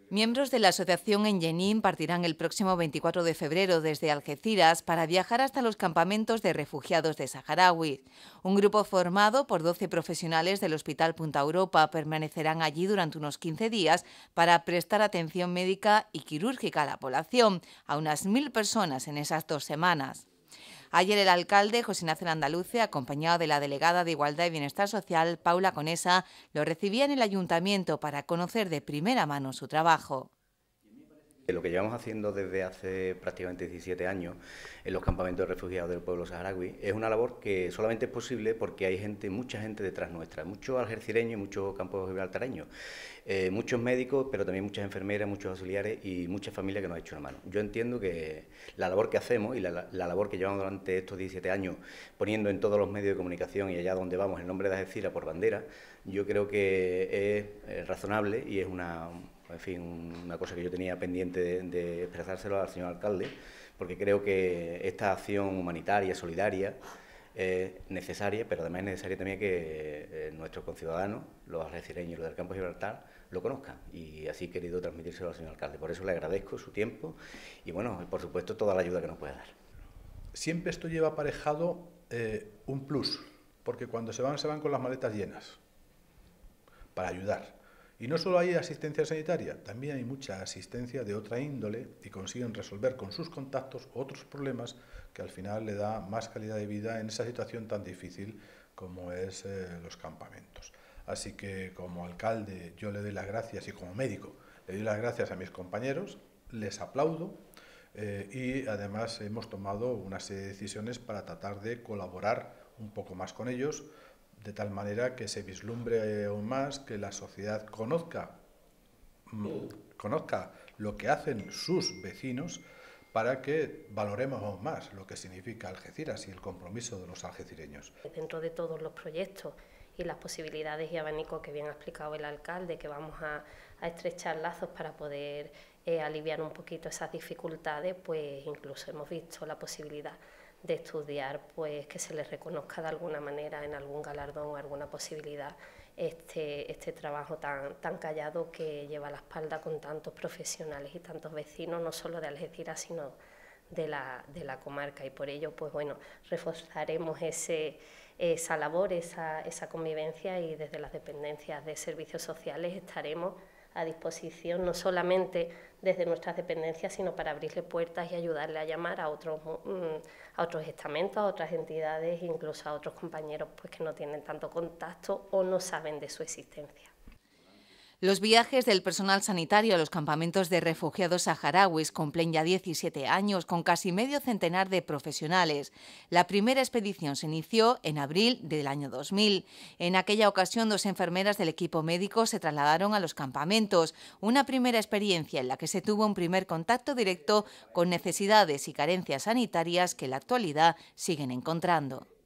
Miembros de la asociación en Jenin partirán el próximo 24 de febrero desde Algeciras para viajar hasta los campamentos de refugiados de saharauis. Un grupo formado por 12 profesionales del Hospital Punta Europa permanecerán allí durante unos 15 días para prestar atención médica y quirúrgica a la población, a unas 1000 personas en esas 2 semanas. Ayer el alcalde, José Ignacio Landaluce, acompañado de la delegada de Igualdad y Bienestar Social, Paula Conesa, lo recibía en el ayuntamiento para conocer de primera mano su trabajo. Lo que llevamos haciendo desde hace prácticamente 17 años en los campamentos de refugiados del pueblo saharaui es una labor que solamente es posible porque hay gente, mucha gente detrás nuestra, muchos algecireños y muchos campos gibraltareños, muchos médicos, pero también muchas enfermeras, muchos auxiliares y muchas familias que nos han hecho una mano. Yo entiendo que la labor que hacemos y la labor que llevamos durante estos 17 años poniendo en todos los medios de comunicación y allá donde vamos el nombre de Algeciras por bandera, yo creo que es razonable y es una cosa que yo tenía pendiente de expresárselo al señor alcalde, porque creo que esta acción humanitaria, solidaria, es necesaria, pero además es necesaria también que nuestros conciudadanos, los algecireños y los del campo de Gibraltar, lo conozcan, y así he querido transmitírselo al señor alcalde. Por eso le agradezco su tiempo y, bueno, por supuesto, toda la ayuda que nos pueda dar. Siempre esto lleva aparejado un plus, porque cuando se van con las maletas llenas, para ayudar. Y no solo hay asistencia sanitaria, también hay mucha asistencia de otra índole y consiguen resolver con sus contactos otros problemas que al final le da más calidad de vida en esa situación tan difícil como es los campamentos. Así que como alcalde yo le doy las gracias y como médico le doy las gracias a mis compañeros, les aplaudo y además hemos tomado una serie de decisiones para tratar de colaborar un poco más con ellos, de tal manera que se vislumbre aún más, que la sociedad conozca lo que hacen sus vecinos para que valoremos aún más lo que significa Algeciras y el compromiso de los algecireños. Dentro de todos los proyectos y las posibilidades y abanicos que bien ha explicado el alcalde, que vamos a estrechar lazos para poder aliviar un poquito esas dificultades, pues incluso hemos visto la posibilidad de estudiar, pues que se les reconozca de alguna manera en algún galardón o alguna posibilidad este trabajo tan callado que lleva a la espalda con tantos profesionales y tantos vecinos, no solo de Algeciras, sino de la comarca, y por ello, pues bueno, reforzaremos esa labor, esa convivencia, y desde las dependencias de servicios sociales estaremos a disposición, no solamente desde nuestras dependencias, sino para abrirle puertas y ayudarle a llamar a otros estamentos, a otras entidades, incluso a otros compañeros pues, que no tienen tanto contacto o no saben de su existencia. Los viajes del personal sanitario a los campamentos de refugiados saharauis cumplen ya 17 años, con casi medio centenar de profesionales. La primera expedición se inició en abril del año 2000. En aquella ocasión, 2 enfermeras del equipo médico se trasladaron a los campamentos, una primera experiencia en la que se tuvo un primer contacto directo con necesidades y carencias sanitarias que en la actualidad siguen encontrando.